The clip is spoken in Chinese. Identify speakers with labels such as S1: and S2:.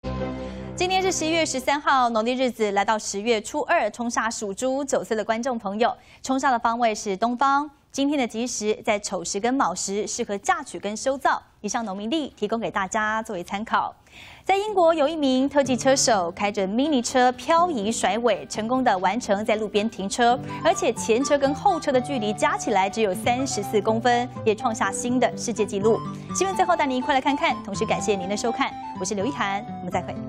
S1: 今天是11月13号，农历日子来到10月初2，冲煞属猪9岁的观众朋友，冲煞的方位是东方。今天的吉时在丑时跟卯时，适合嫁娶跟修造。以上农民历提供给大家作为参考。在英国有一名特技车手开着 mini 车漂移甩尾，成功的完成在路边停车，而且前车跟后车的距离加起来只有34公分，也创下新的世界纪录。新闻最后带您一块来看看，同时感谢您的收看，我是刘一涵，我们再会。